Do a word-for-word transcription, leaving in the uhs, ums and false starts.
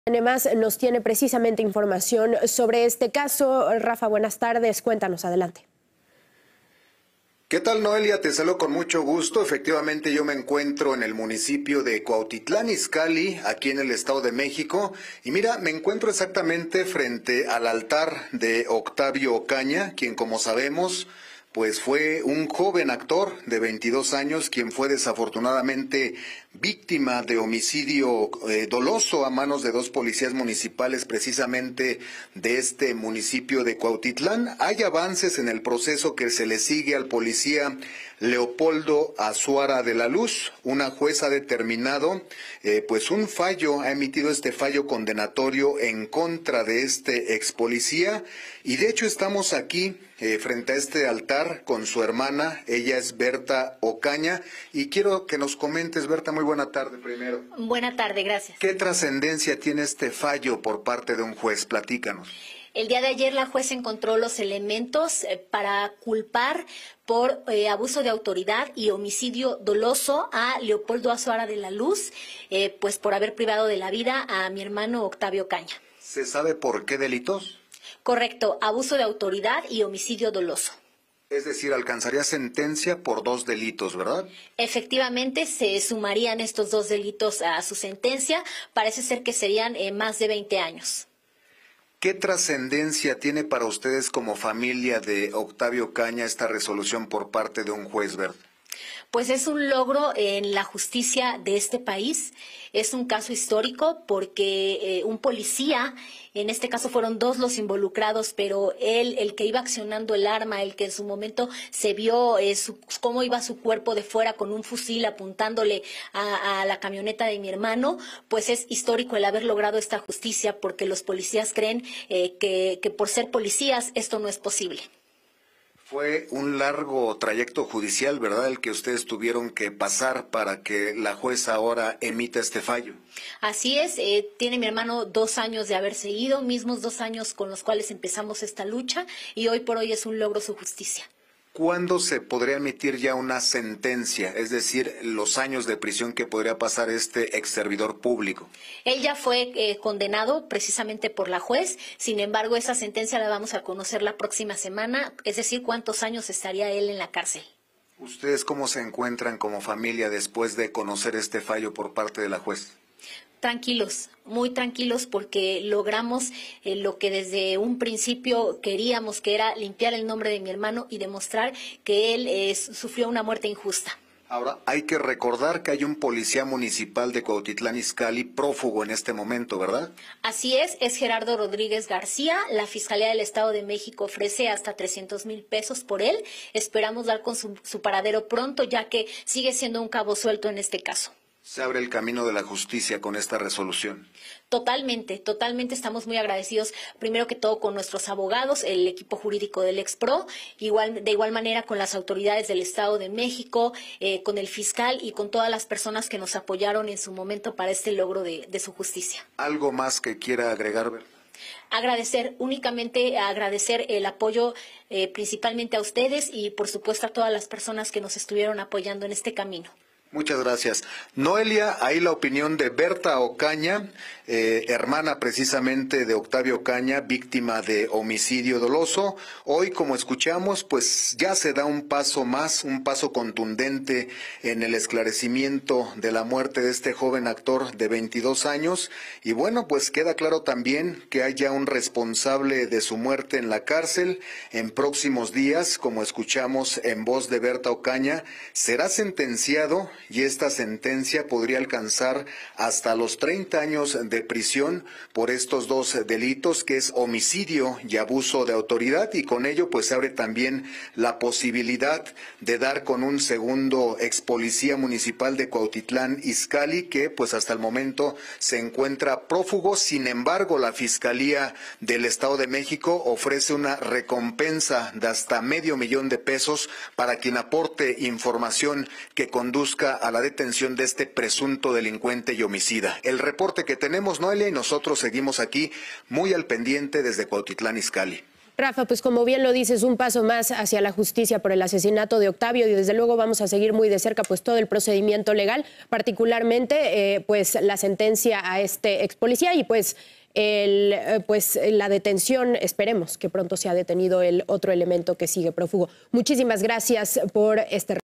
Además, nos tiene precisamente información sobre este caso. Rafa, buenas tardes. Cuéntanos, adelante. ¿Qué tal, Noelia? Te saludo con mucho gusto. Efectivamente, yo me encuentro en el municipio de Cuautitlán Izcalli, aquí en el Estado de México. Y mira, me encuentro exactamente frente al altar de Octavio Ocaña, quien, como sabemos, pues fue un joven actor de veintidós años, quien fue desafortunadamente víctima de homicidio eh, doloso a manos de dos policías municipales, precisamente de este municipio de Cuautitlán. Hay avances en el proceso que se le sigue al policía Leopoldo Azuara de la Luz. Una jueza ha determinado, eh, pues un fallo, ha emitido este fallo condenatorio en contra de este ex policía, y de hecho estamos aquí eh, frente a este altar con su hermana. Ella es Berta Ocaña, y quiero que nos comentes, Berta, muy buena tarde primero. Buena tarde, gracias. ¿Qué trascendencia tiene este fallo por parte de un juez? Platícanos. El día de ayer la jueza encontró los elementos eh, para culpar por eh, abuso de autoridad y homicidio doloso a Leopoldo Azuara de la Luz, eh, pues por haber privado de la vida a mi hermano Octavio Ocaña. ¿Se sabe por qué delitos? Correcto, abuso de autoridad y homicidio doloso. Es decir, alcanzaría sentencia por dos delitos, ¿verdad? Efectivamente, se sumarían estos dos delitos a su sentencia. Parece ser que serían eh, más de veinte años. ¿Qué trascendencia tiene para ustedes como familia de Octavio Ocaña esta resolución por parte de un juez, Berta? Pues es un logro en la justicia de este país. Es un caso histórico porque eh, un policía, en este caso fueron dos los involucrados, pero él, el que iba accionando el arma, el que en su momento se vio eh, su, cómo iba su cuerpo de fuera con un fusil apuntándole a, a la camioneta de mi hermano, pues es histórico el haber logrado esta justicia, porque los policías creen eh, que, que por ser policías esto no es posible. Fue un largo trayecto judicial, ¿verdad?, el que ustedes tuvieron que pasar para que la jueza ahora emita este fallo. Así es, eh, tiene mi hermano dos años de haberse ido, mismos dos años con los cuales empezamos esta lucha, y hoy por hoy es un logro su justicia. ¿Cuándo se podría emitir ya una sentencia? Es decir, los años de prisión que podría pasar este ex servidor público. Él ya fue eh, condenado precisamente por la juez, sin embargo, esa sentencia la vamos a conocer la próxima semana, es decir, cuántos años estaría él en la cárcel. ¿Ustedes cómo se encuentran como familia después de conocer este fallo por parte de la juez? Tranquilos, muy tranquilos, porque logramos eh, lo que desde un principio queríamos, que era limpiar el nombre de mi hermano y demostrar que él eh, sufrió una muerte injusta. Ahora, hay que recordar que hay un policía municipal de Cuautitlán Izcalli prófugo en este momento, ¿verdad? Así es, es Gerardo Rodríguez García. La Fiscalía del Estado de México ofrece hasta trescientos mil pesos por él. Esperamos dar con su, su paradero pronto, ya que sigue siendo un cabo suelto en este caso. Se abre el camino de la justicia con esta resolución. Totalmente, totalmente estamos muy agradecidos, primero que todo con nuestros abogados, el equipo jurídico del Expro, igual, de igual manera con las autoridades del Estado de México, eh, con el fiscal y con todas las personas que nos apoyaron en su momento para este logro de, de su justicia. ¿Algo más que quiera agregar, Berta? Agradecer, únicamente agradecer el apoyo eh, principalmente a ustedes y por supuesto a todas las personas que nos estuvieron apoyando en este camino. Muchas gracias. Noelia, ahí la opinión de Berta Ocaña, eh, hermana precisamente de Octavio Ocaña, víctima de homicidio doloso. Hoy, como escuchamos, pues ya se da un paso más, un paso contundente en el esclarecimiento de la muerte de este joven actor de veintidós años. Y bueno, pues queda claro también que hay ya un responsable de su muerte en la cárcel. En próximos días, como escuchamos en voz de Berta Ocaña, será sentenciado, y esta sentencia podría alcanzar hasta los treinta años de prisión por estos dos delitos, que es homicidio y abuso de autoridad, y con ello pues se abre también la posibilidad de dar con un segundo ex policía municipal de Cuautitlán Izcalli, que pues hasta el momento se encuentra prófugo. Sin embargo, la Fiscalía del Estado de México ofrece una recompensa de hasta medio millón de pesos para quien aporte información que conduzca a la detención de este presunto delincuente y homicida. El reporte que tenemos, Noelia, y nosotros seguimos aquí muy al pendiente desde Cuautitlán Izcalli. Rafa, pues como bien lo dices, un paso más hacia la justicia por el asesinato de Octavio y desde luego vamos a seguir muy de cerca pues todo el procedimiento legal, particularmente eh, pues la sentencia a este ex policía y pues el, eh, pues la detención, esperemos que pronto sea detenido el otro elemento que sigue prófugo. Muchísimas gracias por este